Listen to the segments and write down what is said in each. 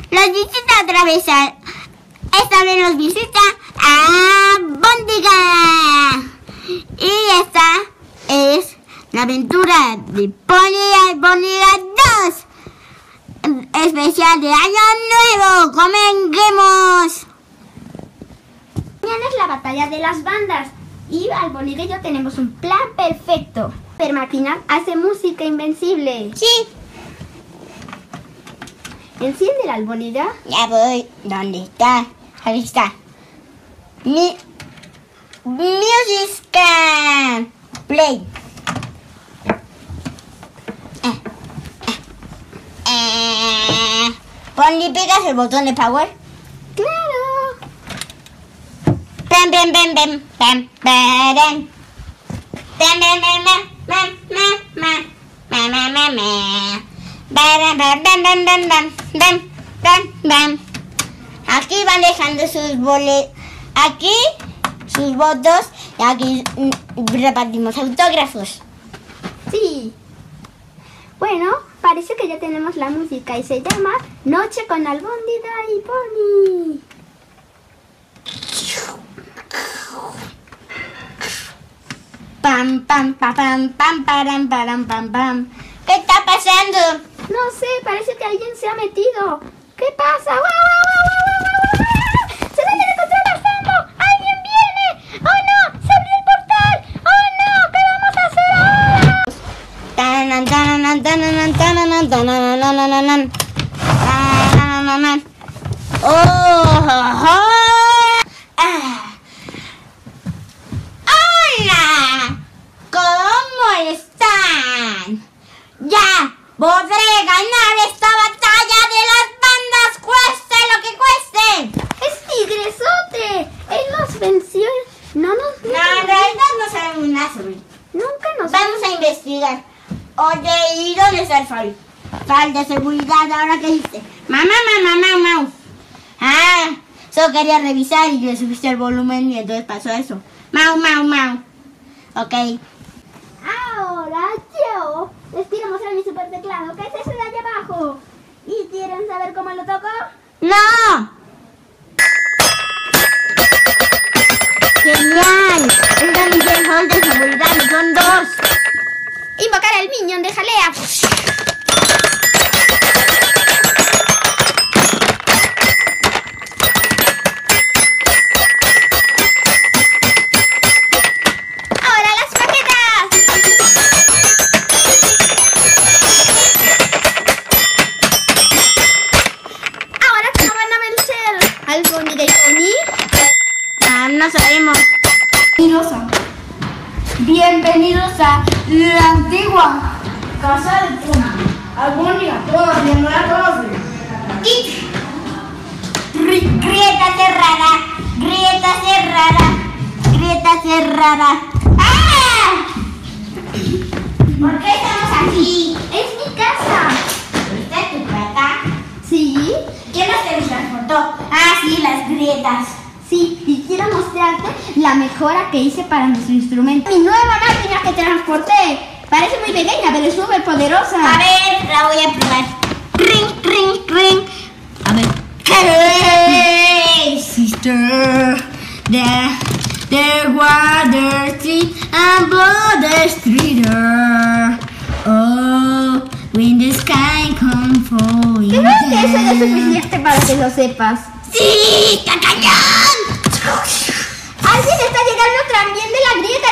Los visita otra vez esta vez nos visita a Albóndiga. Y esta es la aventura de Pony y Albóndiga 2. Especial de Año Nuevo. ¡Comenguemos! Mañana es la batalla de las bandas. Y Albóndiga y yo tenemos un plan perfecto. Pero Máquina hace música invencible. Sí. Enciende la Albóndiga. Ya voy. ¿Dónde está? Ahí está. Music play. Pony, ¿pegas el botón de power? ¡Claro! Pam, pam, pam, pam, pam, pam, pam, pam. Aquí van dejando sus boletos, aquí sus votos y aquí repartimos autógrafos. Sí. Bueno, parece que ya tenemos la música y se llama Noche con Albóndiga y Pony. Pam, pam, pam, pam, pam, pam, pam, pam, pam. ¿Qué está pasando? No sé, parece que alguien se ha metido. ¿Qué pasa? ¡Guau, guau, guau, guau, guau, guau! ¡Se deben encontrar pasando! ¡Alguien viene! ¡Oh no! ¡Se abrió el portal! ¡Oh no! ¿Qué vamos a hacer ahora? Tananan, tananan, tananan, tananan, tananan, tananan, tananan. ¡Oh! ¡Hola! ¿Cómo están? ¡Ya podré ganar esta batalla de las bandas, cueste lo que cueste! ¡Es Tigresote! Él nos venció. No nos... No, en realidad no sabemos nada sobre él. Nunca nos... Vamos a investigar. Oye, ¿y dónde está el Fal? Fal de seguridad, ¿ahora qué dice? Mamá. Ah, solo quería revisar y le subiste el volumen y entonces pasó eso. Mau. Ok. Ahora yo les quiero mostrar mi super teclado. ¿Qué es eso de allá abajo? ¿Y quieren saber cómo lo toco? ¡No! ¡Genial! Es la Miguel Hall de seguridad y son 2. Invocar al minion de jalea. Ahora las maquetas. Ahora cómo van a vencer Albóndiga y Pony. Ah, no sabemos. Bienvenidos a la antigua casa de Pony. Albóndiga, todos, bienvenidos. Grieta cerrada. ¡Ah! ¿Por qué estamos aquí? Es mi casa. ¿Esta es tu casa? Sí. ¿Quién nos teletransportó? Ah, sí, las grietas. Sí, y quiero mostrarte la mejora que hice para nuestro instrumento. Mi nueva máquina que transporté. Parece muy pequeña, pero es súper poderosa. A ver, la voy a probar. Ring. A ver. Hey, sister. The water street and the streeter. Oh, when the sky comes falling. Creo que eso ya es suficiente para que lo sepas. ¡Sí! ¡Está cañón! Alguien está llegando también de la grieta,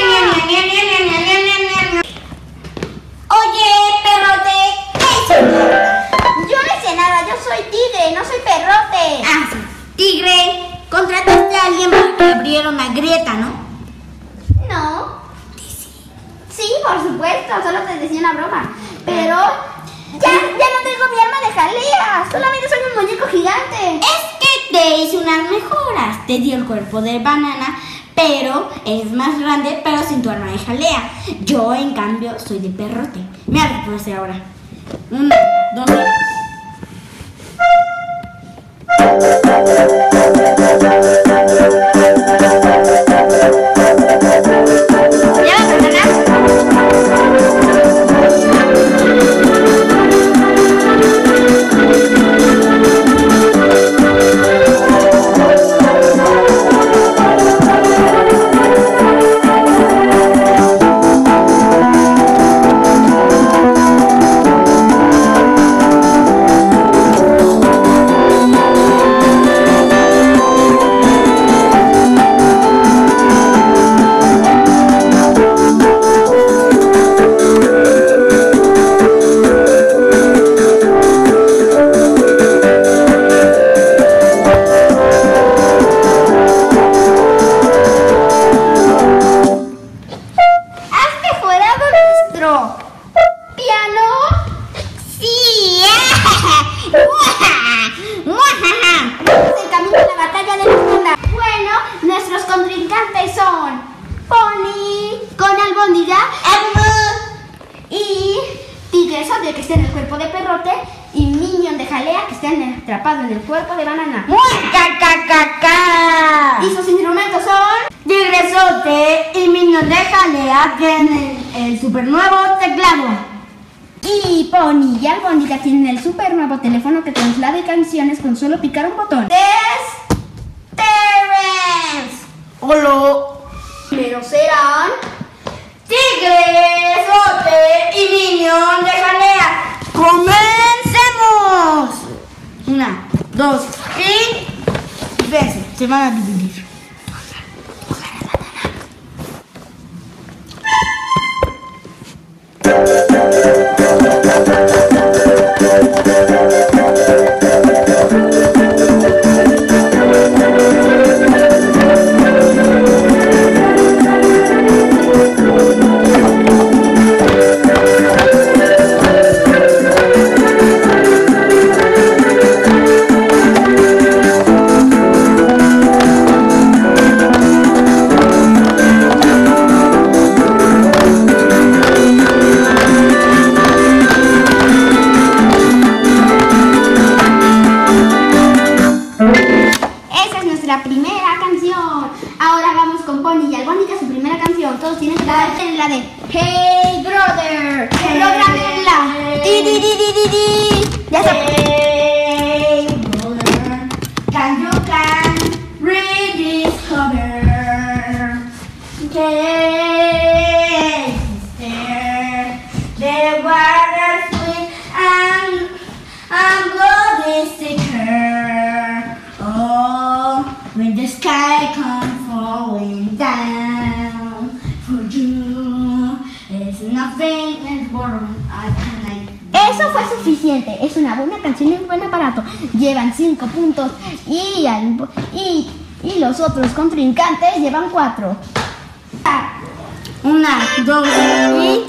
tío. Oye, perrote, ¿qué es? Yo no hice nada, yo soy tigre, no soy perrote. Ah, sí. Tigre, contrataste a alguien para que abriera una grieta, ¿no? No. Sí, por supuesto, solo te decía una broma. Pero ya no tengo mi arma de jalea, solamente soy un muñeco gigante. Es que te hice unas mejoras. Te dio el cuerpo de banana, pero es más grande, pero sin tu arma de jalea. Yo, en cambio, soy de perrote. Mira lo que puedo hacer ahora. 1, 2, 3. estén atrapados en el cuerpo de Banana. ¡Ca! Y sus instrumentos son... Tigresote y Minion de Jalea tienen el super nuevo teclado. Y Pony y Albóndiga tienen el super nuevo teléfono que traslada canciones con solo picar un botón. Terence. Hola. Primero serán... Tigresote y Minion de Jalea. ¡Comencemos! 1, 2 y... Fíjense, se van a dividir. La primera canción. Ahora vamos con Pony y Albóndiga, su primera canción. Todos tienen que dar la de Hey Brother. Programenla. Ya está. Hey brother, can you rediscover? Okay, sister, the water sweet and blood is thicker. Oh, when the sky comes falling down for you, it's nothing in the world I can like. Eso fue suficiente. Es una buena canción y un buen aparato. Llevan 5 puntos y los otros contrincantes llevan 4. 1, 2 y...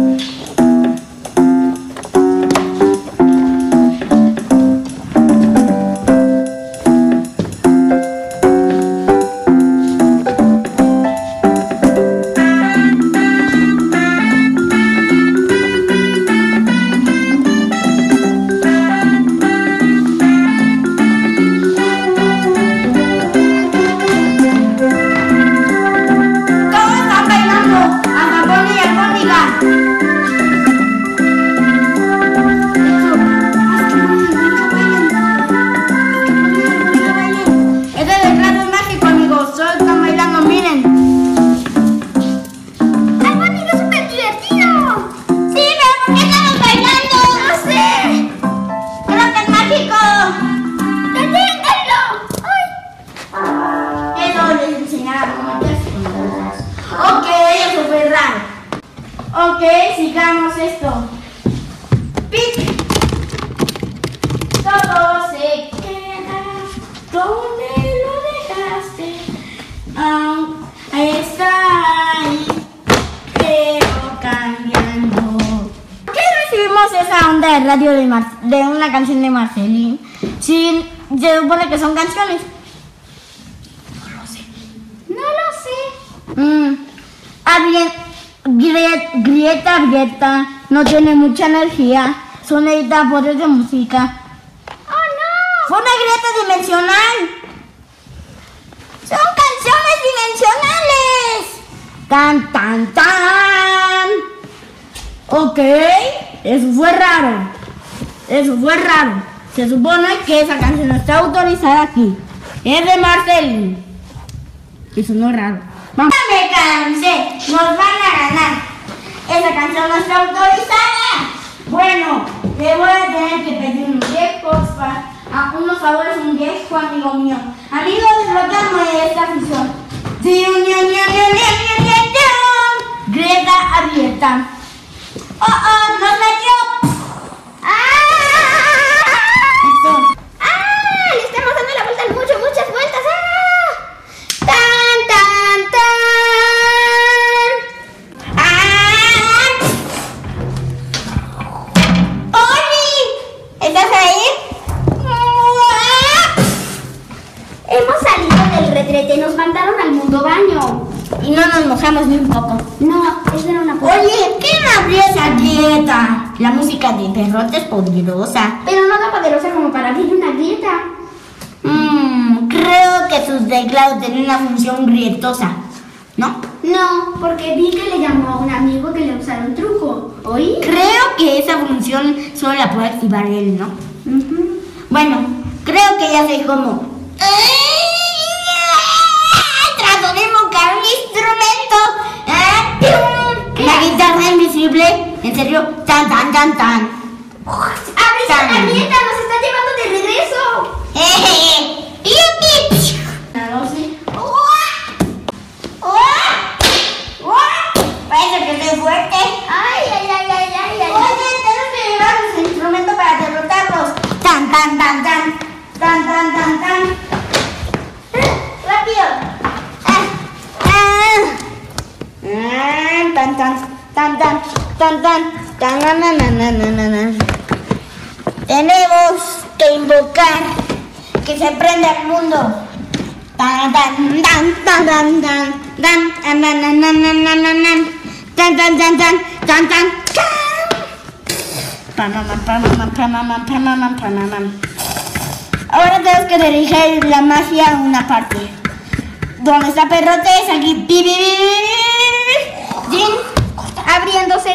Ok, sigamos esto. Pic. Todo se queda donde lo dejaste. Ahí está, ahí, pero cambiando. ¿Por qué recibimos esa onda de radio de una canción de Marceline? Si se supone que son canciones. No lo sé. Grieta no tiene mucha energía, son editadores de música. ¡Oh, no! ¡Fue una grieta dimensional! ¡Son canciones dimensionales! ¡Tan, tan, tan! Ok, eso fue raro. Se supone que esa canción no está autorizada aquí. Es de Marceline. Eso no es raro. Vamos. Me cansé, nos van a ganar. Esa canción no está autorizada. Bueno, le voy a tener que pedir unos favores, un viejo amigo mío. Amigo, desbloqueame esta función. Grieta abierta. ¡Oh, nos metió! Le estamos dando la vuelta muchas vueltas. ¡Tan, tan, tan! ¡Oli! ¿Estás ahí? Hemos salido del retrete, nos mandaron al mundo baño. Y no nos mojamos ni un poco. No, eso era una prueba. Oye, ¿quién abrió esa grieta? La música de Perrote es poderosa. Pero no tan poderosa como para abrir una grieta. Creo que sus teclados tienen una función grietosa, ¿no? No, porque vi que le llamó a un amigo que le usara un truco. ¿Oí? Creo que esa función solo la puede activar él, ¿no? Bueno, creo que ya sé cómo. Trato de invocar un instrumento. La guitarra invisible. En serio, tan. ¡Abre esa grieta! ¡Nos están llevando de regreso! Parece que estoy fuerte. ¡Ay! Oye, tenemos que llevar los instrumentos para derrotarlos. Tan. Rápido. Tenemos que invocar que se prenda el mundo. Ahora tenemos que dirigir la magia a una parte. ¿Dónde está Perrote? Es aquí. Jin. Abriéndose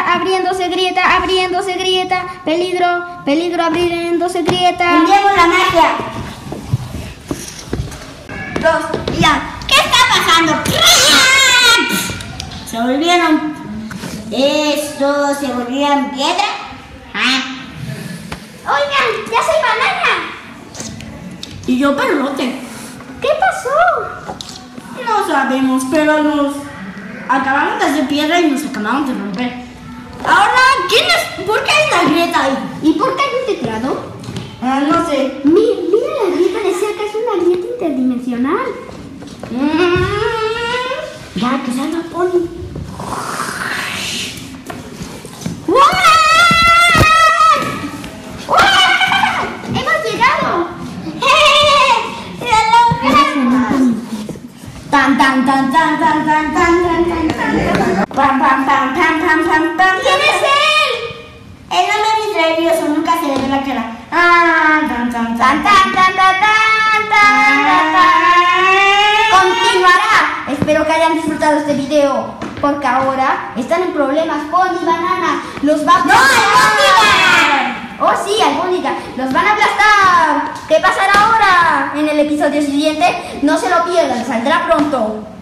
grieta. Peligro, abriéndose grieta. Enviamos la magia. 2, ya. ¿Qué está pasando? Se volvieron. ¿Esto se volvieron piedra? Oigan, ya soy banana. Y yo Perrote. ¿Qué pasó? No sabemos, pero nos acabamos de hacer piedra y nos acabamos de romper. Ahora, ¿por qué hay una grieta ahí? ¿Y por qué hay un teclado? No sé. Mira la grieta de cerca, es una grieta interdimensional. Ya, que salga Pony. ¡Hemos llegado! ¿Quién es él? El hombre misterioso, nunca se le ve la cara. Continuará. Espero que hayan disfrutado este video, porque ahora están en problemas. Pony Banana los va a aplastar. Oh sí, albóndiga, los van a aplastar. ¿Qué pasará ahora? En el episodio siguiente, no se lo pierdan, saldrá pronto.